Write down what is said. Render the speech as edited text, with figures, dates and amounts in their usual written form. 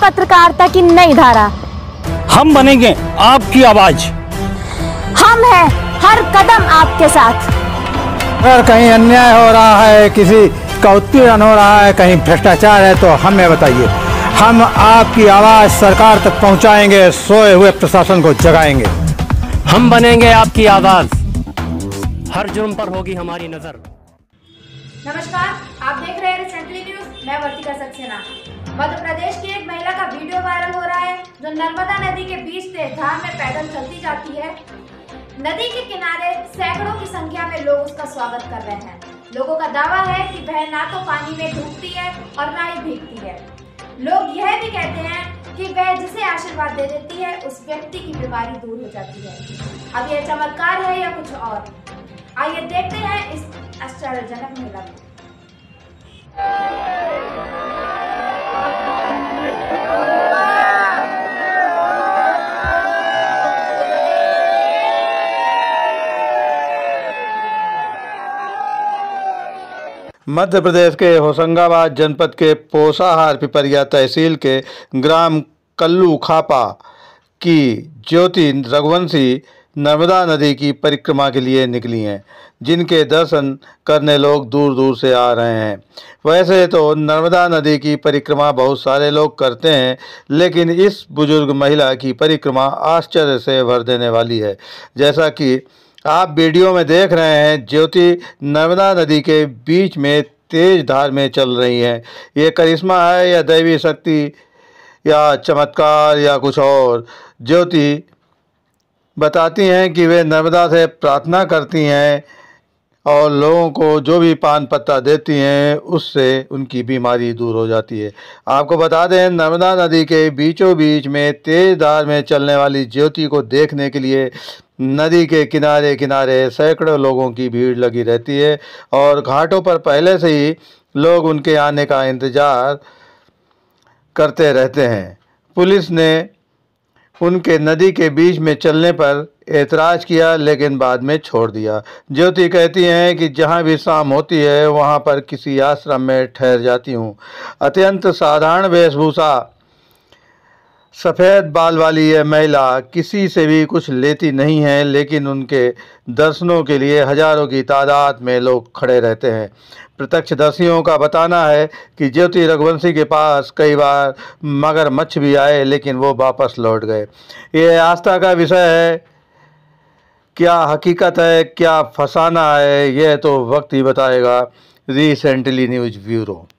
पत्रकारिता की नई धारा। हम बनेंगे आपकी आवाज। हम हैं हर कदम आपके साथ। अगर कहीं अन्याय हो रहा है, किसी का उत्पीड़न हो रहा है, कहीं भ्रष्टाचार है तो हमें बताइए। हम आपकी आवाज़ सरकार तक पहुंचाएंगे, सोए हुए प्रशासन को जगाएंगे। हम बनेंगे आपकी आवाज़, हर जुर्म पर होगी हमारी नज़र। नमस्कार, आप देख रहे हैं रिसेंटली न्यूज। मैं वर्तिका सक्सेना। मध्य प्रदेश की एक महिला का वीडियो वायरल हो रहा है जो नर्मदा नदी के बीच तेज धार में पैदल चलती जाती है। नदी के किनारे सैकड़ों की संख्या में लोग उसका स्वागत कर रहे हैं। लोगों का दावा है कि वह ना तो पानी में डूबती है और ना ही भीगती है। लोग यह भी कहते हैं कि वह जिसे आशीर्वाद दे देती है उस व्यक्ति की बीमारी दूर हो जाती है। अब यह चमत्कार है या कुछ और, आइए देखते हैं इस आश्चर्यजनक महिला को। मध्य प्रदेश के होशंगाबाद जनपद के पोसाहार पिपरिया तहसील के ग्राम कल्लू खापा की ज्योति रघुवंशी नर्मदा नदी की परिक्रमा के लिए निकली हैं, जिनके दर्शन करने लोग दूर दूर से आ रहे हैं। वैसे तो नर्मदा नदी की परिक्रमा बहुत सारे लोग करते हैं, लेकिन इस बुजुर्ग महिला की परिक्रमा आश्चर्य से भर देने वाली है। जैसा कि आप वीडियो में देख रहे हैं, ज्योति नर्मदा नदी के बीच में तेज धार में चल रही हैं। ये करिश्मा है या दैवी शक्ति या चमत्कार या कुछ और। ज्योति बताती हैं कि वे नर्मदा से प्रार्थना करती हैं और लोगों को जो भी पान पत्ता देती हैं उससे उनकी बीमारी दूर हो जाती है। आपको बता दें, नर्मदा नदी के बीचों बीच में तेज धार में चलने वाली ज्योति को देखने के लिए नदी के किनारे किनारे सैकड़ों लोगों की भीड़ लगी रहती है और घाटों पर पहले से ही लोग उनके आने का इंतज़ार करते रहते हैं। पुलिस ने उनके नदी के बीच में चलने पर एतराज़ किया, लेकिन बाद में छोड़ दिया। ज्योति कहती हैं कि जहाँ भी शाम होती है वहाँ पर किसी आश्रम में ठहर जाती हूँ। अत्यंत साधारण वेशभूषा, सफ़ेद बाल वाली यह महिला किसी से भी कुछ लेती नहीं है, लेकिन उनके दर्शनों के लिए हजारों की तादाद में लोग खड़े रहते हैं। प्रत्यक्षदर्शियों का बताना है कि ज्योति रघुवंशी के पास कई बार मगरमच्छ भी आए, लेकिन वो वापस लौट गए। ये आस्था का विषय है, क्या हकीकत है क्या फसाना है, यह तो वक्त ही बताएगा। Recently news bureau.